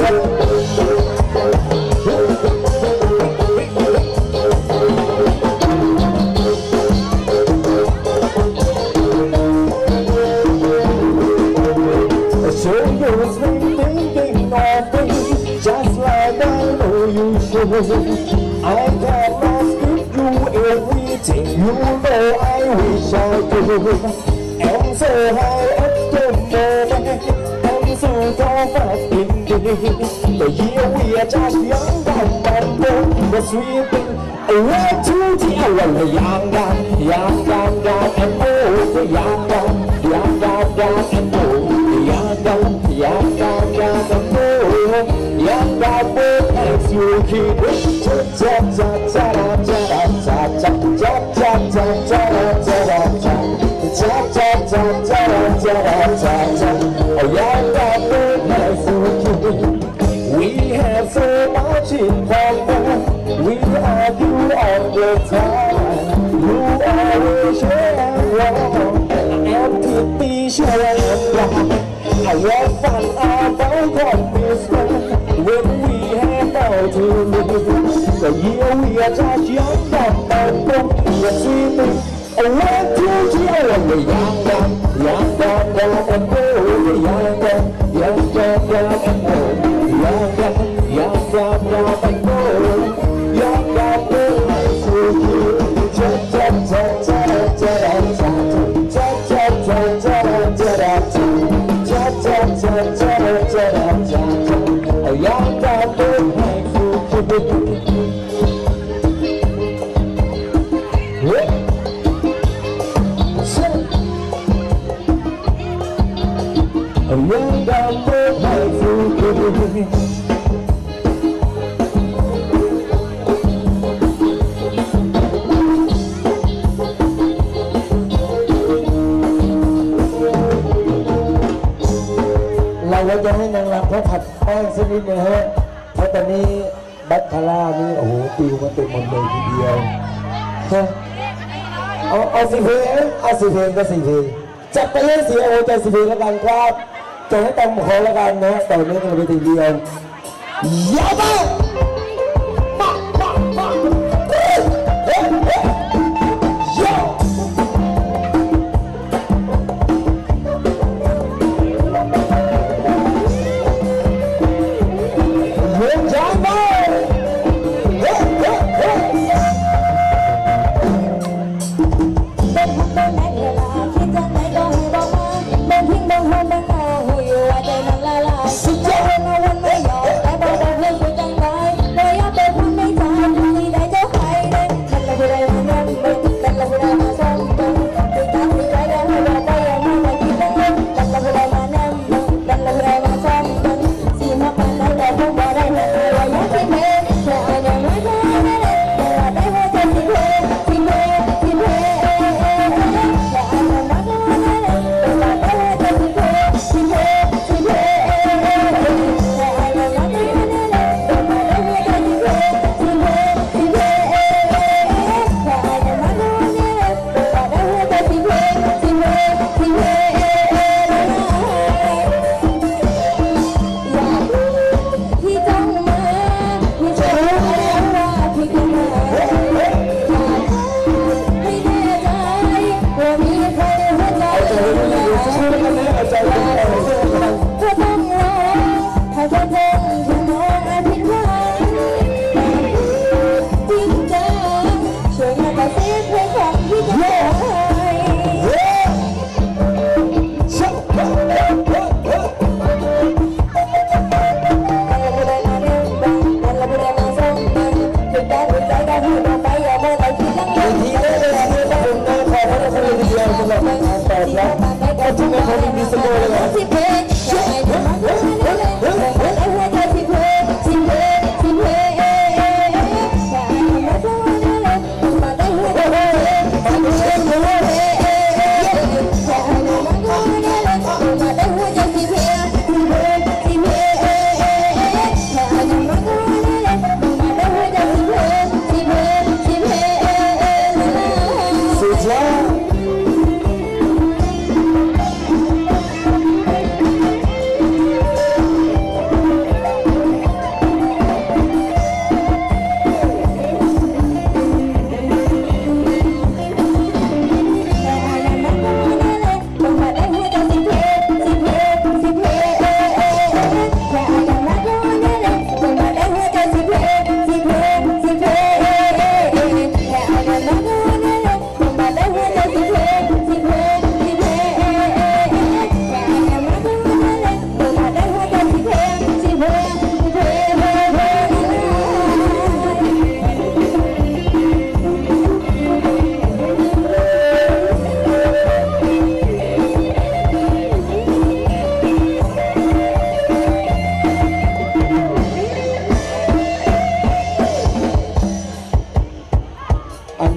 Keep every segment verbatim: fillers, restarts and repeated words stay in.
I can ask you everything you know I wish I could. I'm so high at the moment, I'm so tough at indeed. But here we are just young, dumb and dumb, the sweet thing. I want to tell you, young, young, young, young, young, and old, young, young, young, young, young, and old, young, young, young, young, young, and old, young, young, old, as you keep. Cha cha cha cha cha cha cha cha cha cha cha cha cha cha cha cha. Oh young couple as you keep. We have so much in common. We argue all the time. You always share wrong. And to be sure and right. I want fun about commitment when we have all to live. The year we are just young, dumb and dumb. The sweet thing. I want to tell you, young, young, young, young, young, and old, young, young, young, young, young, and old, young, young, young, young, young, and old, young, young, old, as you keep. Cha cha cha cha cha cha cha cha cha cha cha cha cha cha cha cha cha. A young, young, old, as you keep. A young couple like you.เราก็จะให้นางรำเขาผัดแป้งสักนิดนะฮะเพราะตอนนี้บัตคาร่านี่โอ้โหปิวมาเต็มหมดเลยทีเดียวเอาเอาสิเพลงเอาสิเพลงก็สิเพลงจัดไปเลยสิโอจะสิเพลงแล้วกันครับจะให้ตามขอแล้วกันนะต่อเนื่องกันไปทีเดียวยาวไป Hãy subscribe cho kênh Ghiền Mì Gõ để không bỏ lỡ những video hấp dẫn.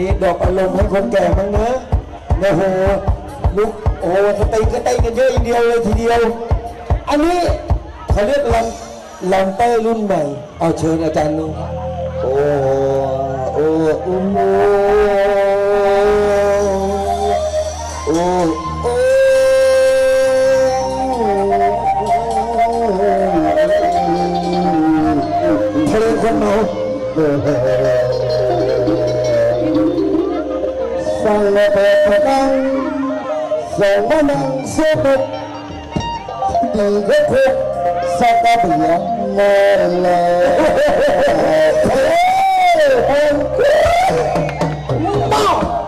นี้ดอกอารมณ์ให้คนแก่บ้างนะโอ้โหลุกโอ้โหสเต็กก็เต้นกันเยอะอีกเดียวเลยทีเดียวอันนี้เขาเรียกลำลำเต้รุ่นใหม่เอาเชิญอาจารย์นุ่งโอ้โอ้โอ้โอ้โอ้เพลงคนเมาฟังแล้วเปิดมานั่งส่งมานั่งเสียบดีก็ทุกสักแต่เบียงเงินเลยเฮ้ยเฮ้ยบ้า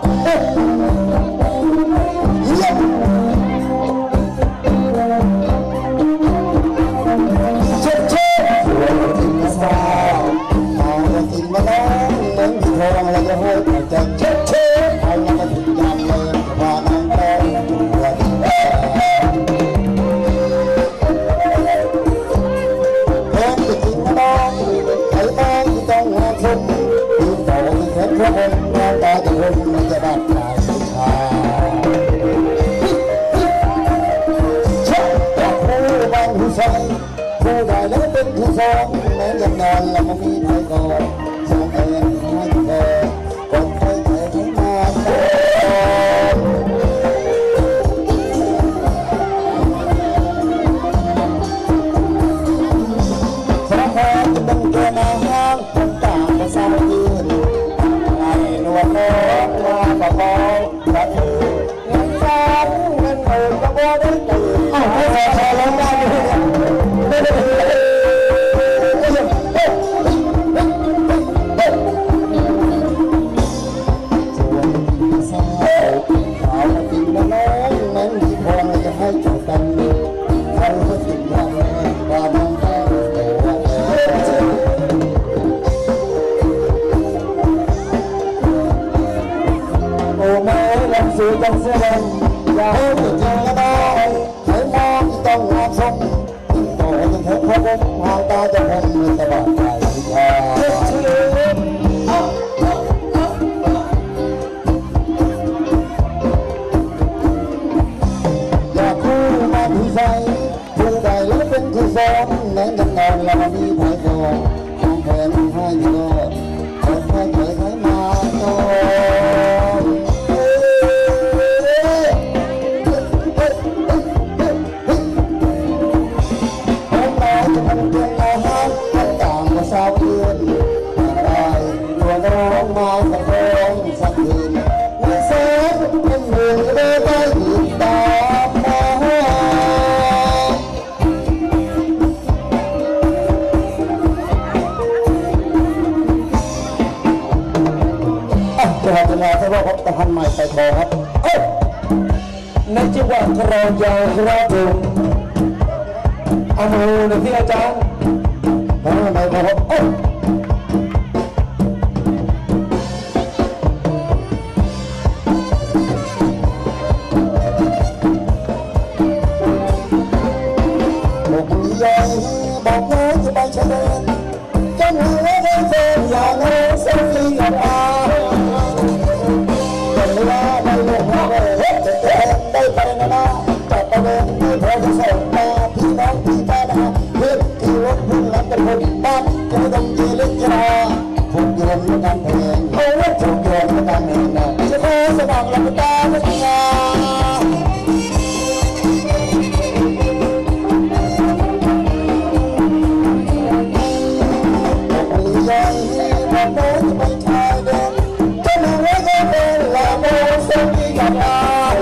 เยี่ยมเช็ดเช็ดกินสาวเอาละกินมาแล้วนั่งที่ทองแล้วจะให้ใจเช็ดเช็ดเอาละมาถึงยามเลยว่านั่งได้จุดวันพระองค์หน้าตาจะคงมันจะดับใจชาเช็ดจากผู้บางผู้ใส่ผู้ใดแล้วเป็นผู้สองแม้ยังนอนแล้วมันมีใครก่อนสองเองให้เธอก่อนใครใครให้มาสารพัดจะต้องเกินอาหารต้องต่างภาษาอื่นนวลน้องมาประคองกระถือเงินสามเงินหมื่นก็บ่ได้ตื่นอ้าวให้พอร้องได้ด้วยไม่ได้เลยส่วนสาวขาวติ่งน้องนั้นที่พอจะให้เจ้ากันเขาก็ติ่งรักว่าน้องได้สู่จังเสียงอย่าให้ติดใจละน้องให้มองที่ต้องงานชมโอ้ยยังเห็นพระองค์หางตาจะคงมีตลอดไปที่คออยากคู่มาที่ใจผู้ใดแล้วเป็นที่สองแม้กันนอนแล้วมีไผ่กองของแผนให้ดีก็คนให้เผยให้มาต่อสาวเดือนได้ดวงร้องมาสักร้องสักคืนมีแสงเป็นหมื่นก็ได้ได้ติดตามมาอ่ะจะหาจะมาถ้าว่าพบตะพันใหม่ไปคอครับเอ้ยในจังหวะกรองยาวครับผมเอามือหนึ่งที่อาจารย์มาไหนครับโอ้บอกใหญ่บอกน้อยจะไปเฉลิมจนหัวได้เจออย่างน้อยสักทีกับมาเป็นเวลาได้ลงมาเลยจะเต้นได้ไปนะนะจับประเด็นที่พอจะส่งมาพี่น้องพี่ป้านะเพื่อนที่รถพุ่งรับกันคนบ้านจะไม่ต้องเจริญจราพวกโยมในการเพลงเขาเรียกพวกโยมในการเพลงนะจะขอสว่างหลับตาไม่ทำงานบอกใหญ่บอกน้อยจะไปชายแดนจะไม่ไว้ก็เป็นลาโมสักทีกับมา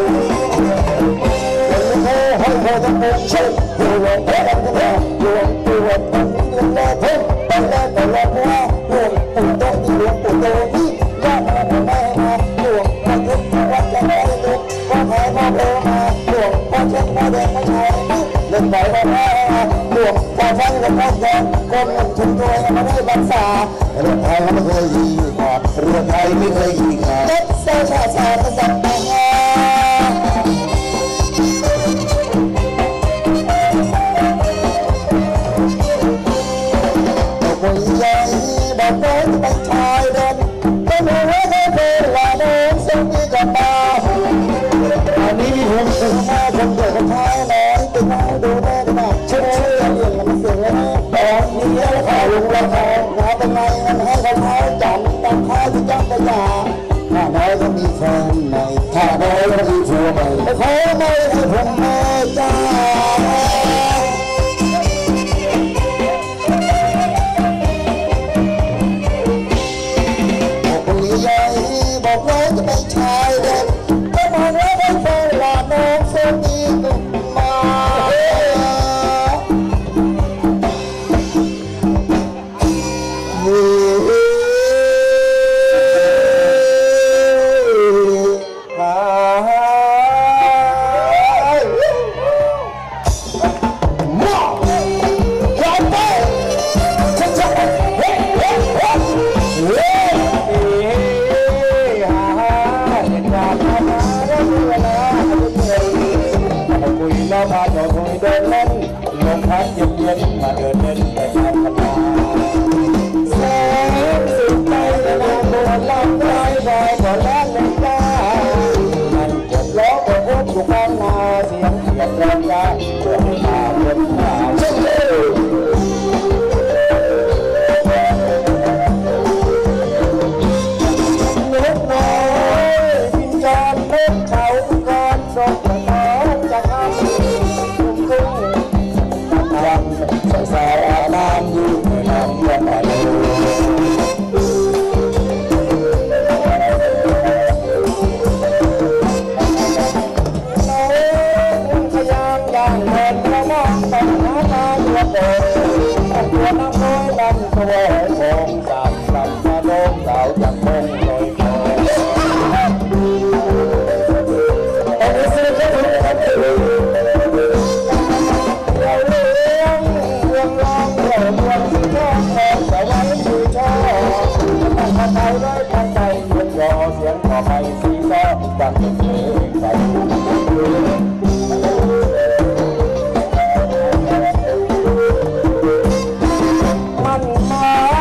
ให้พอจะเป็นเช่นอยู่หลงแพ้กันกันอยู่อยู่เป็นเรื่องแรกเพิ่มไปแล้วแต่ละหัวหลวงปู่โตที่หลวงปู่โตที่ยากมาแม่มาหลวงมาทุกวัดและไม่ทุกก็แพ้มาเร็วมาหลวงพอเช็ดมาเด็กมาชายเล่นไหวมาแพ้หลวงพอฟังแล้วพอแย่คนชุมตัวมาได้รักษาเรื่องไทยไม่เคยดีก่อนเรื่องไทยไม่เคยดีก่อนเล็กเสียชาชาประสันตาคนใหญ่บอกน้อยจะไปชายแดนก็ไม่รู้ว่าเธอเป็นไรมีเยอะข้าลุงละครงานเป็นไงมันให้เขาเท้าจับตั้งข้าที่จับไปยาข้าน้อยก็มีแฟนใหม่ข้าน้อยก็มีผัวใหม่แต่ขอไม่ให้ผมแม่จ้าบอกคนนี้ใหญ่บอกว่าจะเป็นชายเด็กก็มองว่าเป็นแฟนหลานน้องเส้นนี้ก็มาพาเจ้าคุยเดินเล่นลมพัดเย็นๆมาเดินเล่นไปตามธรรมชาติแสงสุดใจเวลาบนลำไรบอยบนแล่นเลยจ้ามันเจ็บล้อไปพบอยู่ข้างหน้าเสียงเสียงร้องจ้าเพื่อให้มาเดินหน้าเช่นเดิมนกน้อยบินจรพบเขาก่อนศพกระท้องจะทำสาวอาบน้ำอยู่ในน้ำวันอาทิตย์น้องพยางย่างเดินมามองต้องหาทางตัวเดินต้องตัวน้ำน้อยดำตัวโป่งสามลำมาโดนสาวอย่างคงลอยคอตอนนี้ซื้อแค่ถุงกันเองไทยได้ทันใจเสียงรอเสียงขอไปสีซ้อดังเป็นเพลงไปมันมา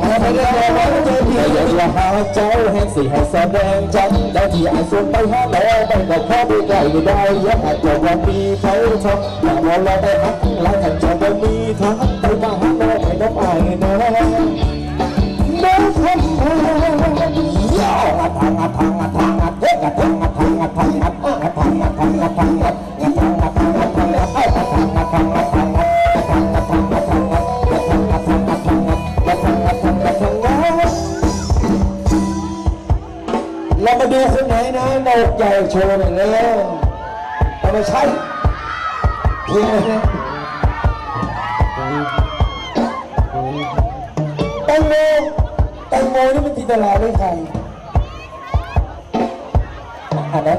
ไม่ได้รอว่าเจอพี่อยากจะหาเจ้าแห่งสี่แห่งแสดงจันแต่ที่ไอ้ส่วนไปหาแม่ไปก็ขอไปไกลได้ยังอาจจะว่ามีเขาทำแต่ว่าเราได้หักหลายท่านจะว่ามีทางไปมาหาแม่ไม่ต้องไปนะน้องทำไมย่องัดทางงัดทางงัดทางงัดเฮ้งัดทางงัดทางงัดทางงัดงัดทางงัดทางงัดทางงัดงัดทางงัดทางงัดทางงัดเอ้งัดทางงัดทางงัดทางงัดงัดทางงัดทางงัดทางงัดงัดทางงัดทางงัดงัดทางงัดทางงัดงัดทางงัดทางงัดเรามาดูคนไหนนะนกใหญ่โชว์หน่อยเลยเอามาใช้เพลงอะไรนะแตงโมแตงโมนี่มันจินตลาไม่ใคร